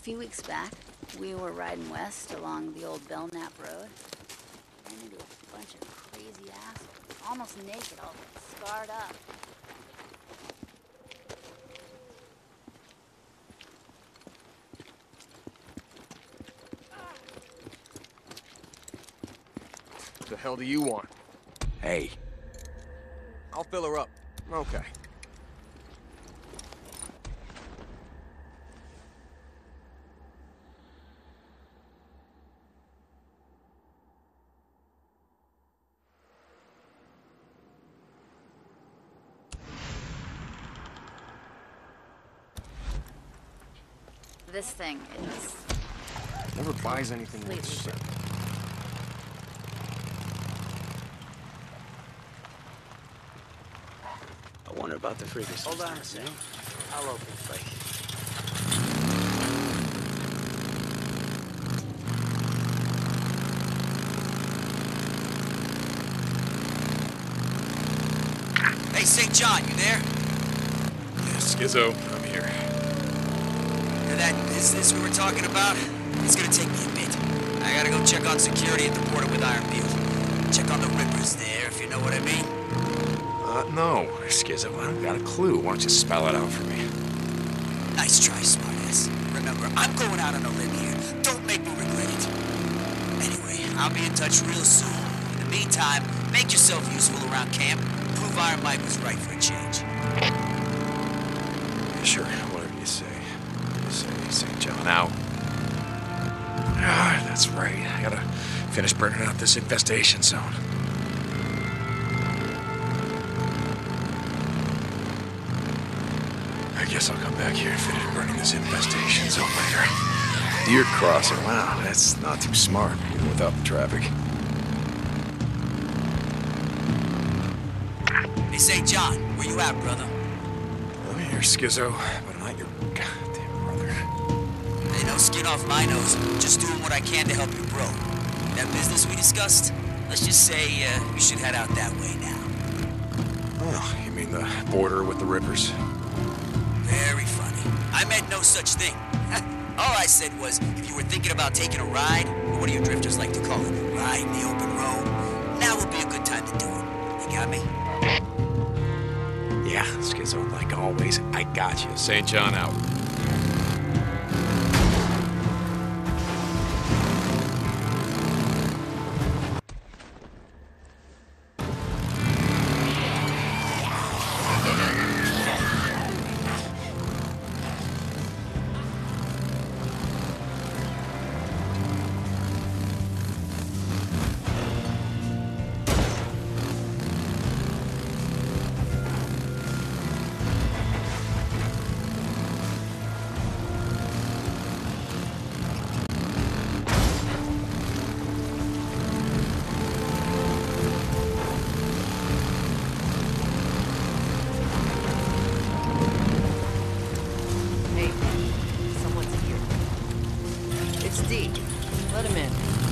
few weeks back, we were riding west along the old Belknap Road. Ran into a bunch of crazy assholes, almost naked, all scarred up. What the hell do you want? Hey. I'll fill her up. Okay. This thing is... Never buys anything with shit. I wonder about the freakers. Hold on a second. I'll open it for you. Hey, St. John, you there? Yeah, Skizzo, I'm here. Hear that business we were talking about? It's gonna take me a bit. I gotta go check on security at the border with Ironfield. Check on the rippers there, if you know what I mean. No, Skizzo, I don't got a clue. Why don't you spell it out for me? Nice try, smartass. Remember, I'm going out on a limb here. Don't make me regret it. Anyway, I'll be in touch real soon. In the meantime, make yourself useful around camp. Prove Iron Mike was right for a change. Sure, whatever you say. St. John out. Ah, that's right. I gotta finish burning out this infestation zone. I guess I'll come back here and finish burning this infestation zone later. Deer crossing, wow, that's not too smart, even without the traffic. Hey, St. John, where you at, brother? I'm here, Skizzo, but I'm not your goddamn brother. Hey, no skin off my nose. Just doing what I can to help your bro. That business we discussed? Let's just say we should head out that way now. Oh, you mean the border with the rippers? Very funny. I meant no such thing. All I said was, if you were thinking about taking a ride, or what do you drifters like to call it, ride in the open road, now would be a good time to do it. You got me? Yeah, Skizzo, like always, I got you. St. John out. Let him in.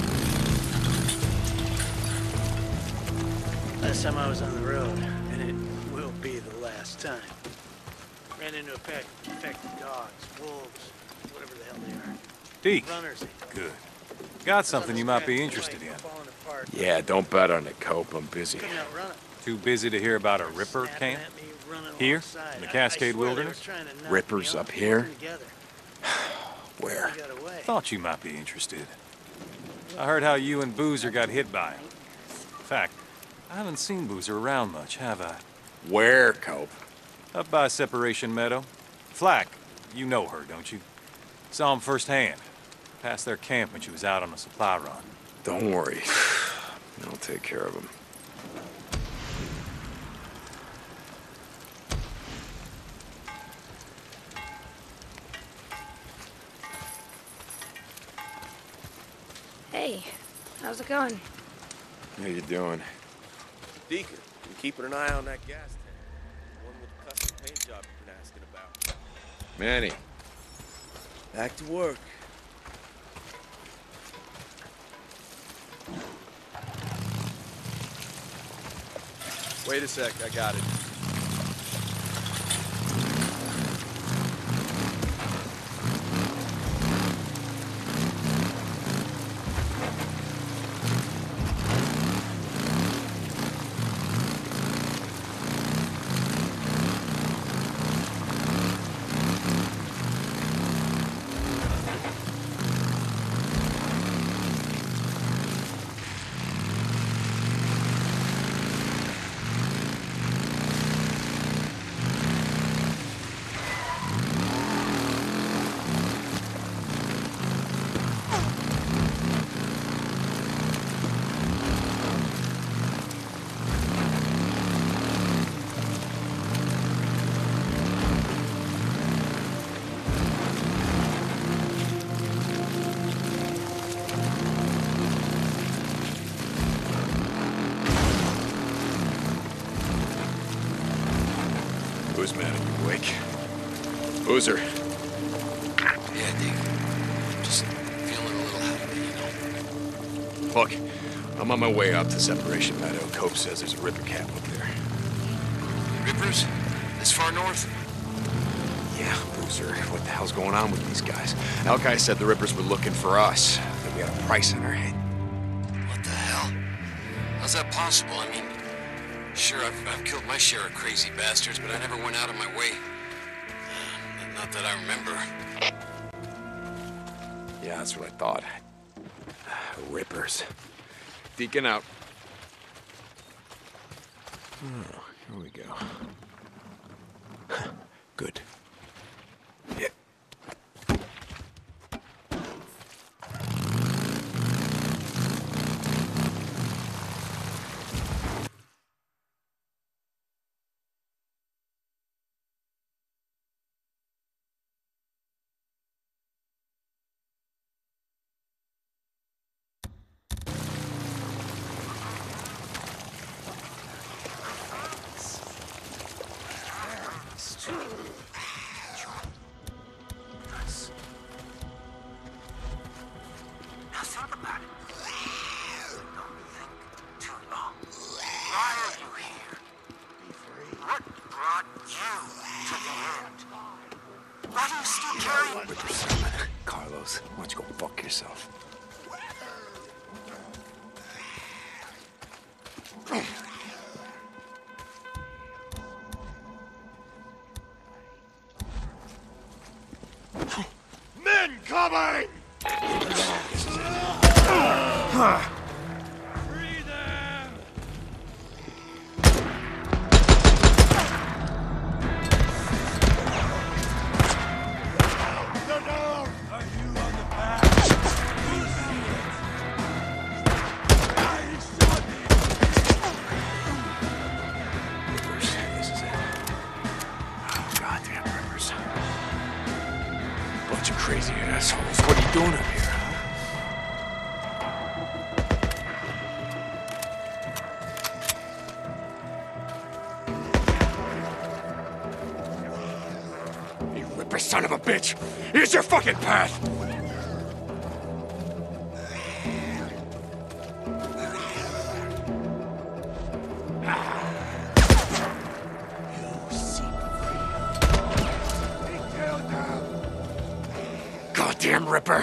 Last time I was on the road, and it will be the last time. Ran into a pack of infected dogs, wolves, whatever the hell they are. Deke. Runners. Good. Got something you might be interested in. Yeah, don't bet on it, Cope. I'm busy. Couldn't outrun it. Too busy to hear about a ripper camp? Here? In the Cascade Wilderness? Rippers up here? Where? Thought you might be interested. I heard how you and Boozer got hit by him. In fact, I haven't seen Boozer around much, have I? Where, Cope? Up by Separation Meadow. Flack, you know her, don't you? Saw him firsthand. Past their camp when she was out on a supply run. Don't worry. I'll take care of him. Hey, how's it going? How you doing? Deacon, I'm keeping an eye on that gas tank. The one with the custom paint job you've been asking about. Manny. Back to work. Wait a sec, I got it. Who's mad? Are you awake? Boozer. Yeah, Deacon. Just feeling a little out of it, you know. Look, I'm on my way out to Separation Meadow. Cope says there's a ripper camp up there. Rippers? This far north? Yeah, Boozer. What the hell's going on with these guys? Alki said the rippers were looking for us. That we had a price on our head. What the hell? How's that possible? I mean, sure, I've killed my share of crazy bastards, but I never went out of my way. Not that I remember. Yeah, that's what I thought. Rippers. Deacon out. Oh, here we go. Good. Yeah. Carlos, why don't you go fuck yourself? Men coming! Free them! Are you on the path? You see it. I shot Rippers, this is it. Oh, goddamn rippers. Bunch of crazy assholes. What are you doing up here, huh? You ripper son of a bitch! Here's your fucking path! Goddamn ripper!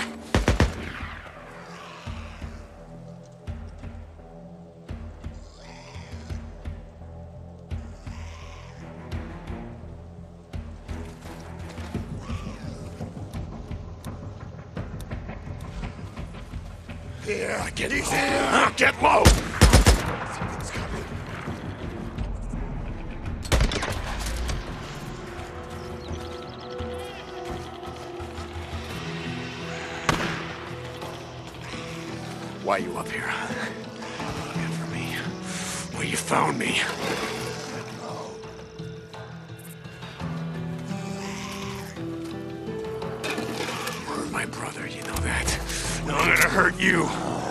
Yeah, get easy! Get low! Something's coming. Why you up here? Looking for me. Well, you found me. Hurt my brother, you know that. Now I'm gonna hurt you.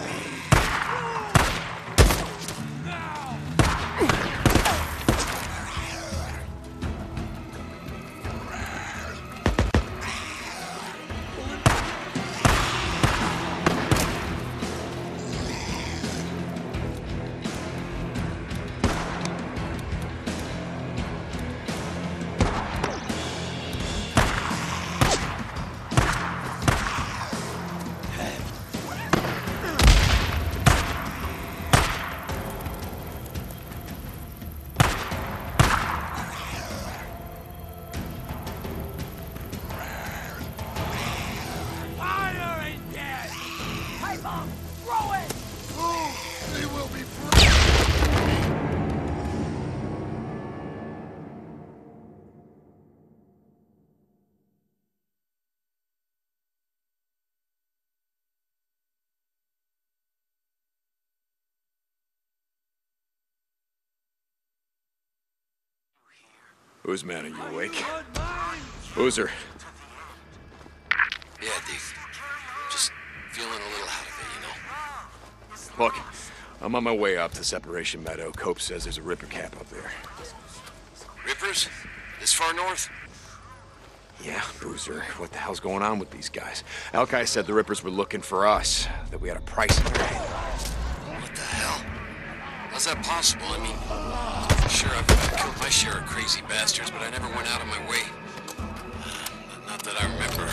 Who's man? Are you awake? Boozer. Yeah, Deacon. Just feeling a little out of it, you know. Look, I'm on my way up to Separation Meadow. Cope says there's a ripper camp up there. Rippers? This far north? Yeah, Boozer. What the hell's going on with these guys? Alki said the Rippers were looking for us, that we had a price in their head. What the hell? How's that possible? I mean, sure, I've killed my share of crazy bastards, but I never went out of my way. Not that I remember.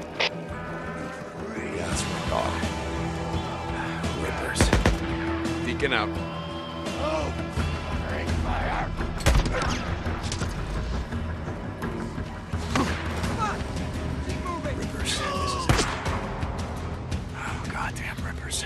Yeah, that's what I thought. Rippers. Deacon out. Rippers. This is it. Oh, goddamn Rippers.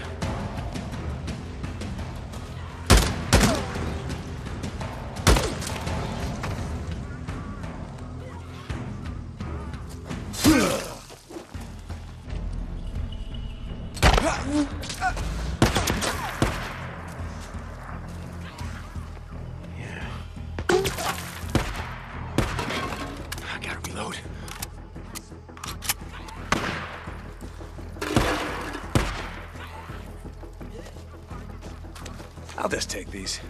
I gotta reload. I'll just take these.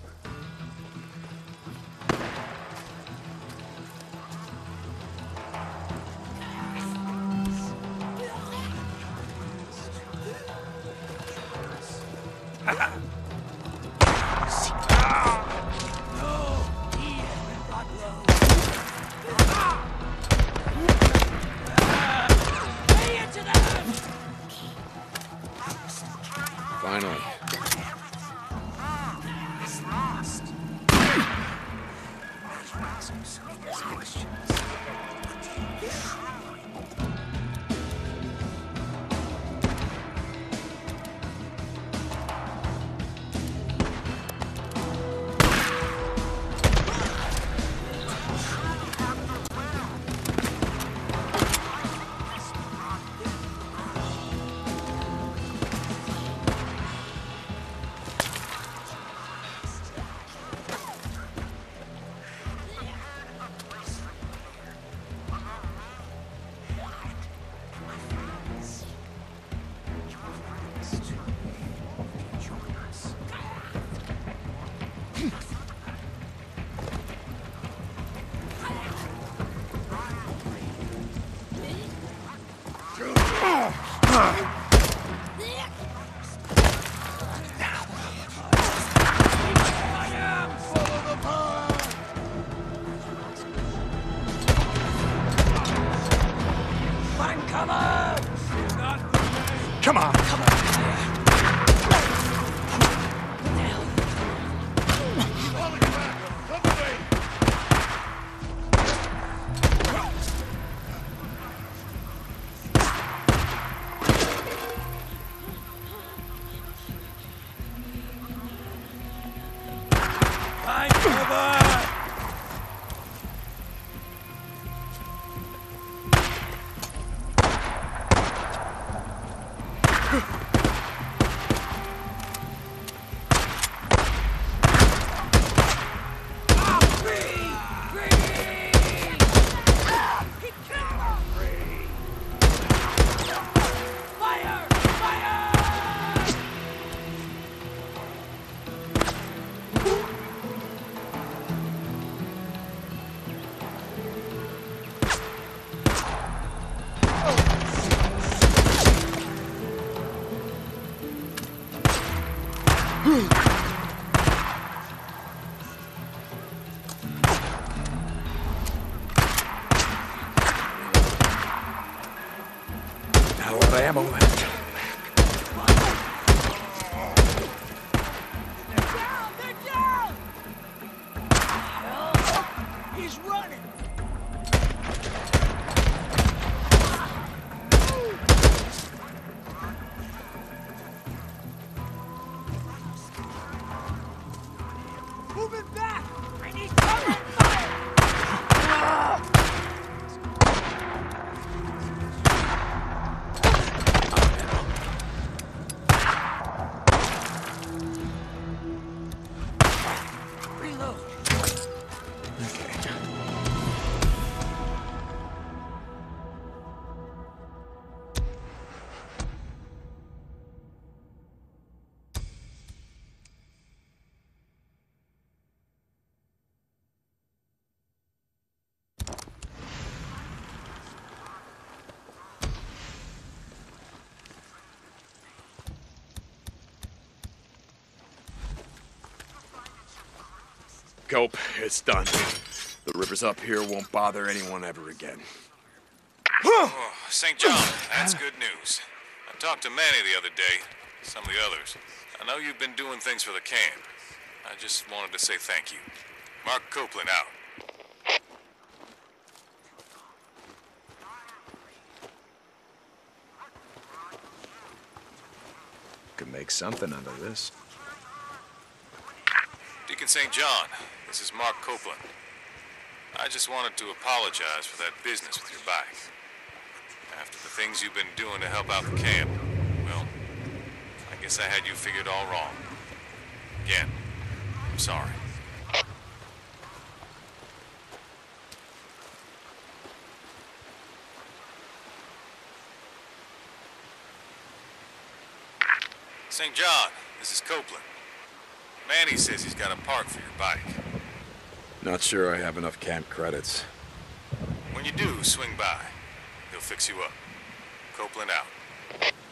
Finally. Come on! Come on! Not a lot of ammo left. He's running! Moving back! I need cover and fire! Cope, it's done. The rivers up here won't bother anyone ever again. Oh, St. John, that's good news. I talked to Manny the other day, some of the others. I know you've been doing things for the camp. I just wanted to say thank you. Mark Copeland out. Could make something out of this. Deacon St. John, this is Mark Copeland. I just wanted to apologize for that business with your bike. After the things you've been doing to help out the camp, well, I guess I had you figured all wrong. Again, I'm sorry. St. John, this is Copeland. Manny says he's got a park for your bike. Not sure I have enough camp credits. When you do, swing by. He'll fix you up. Copeland out.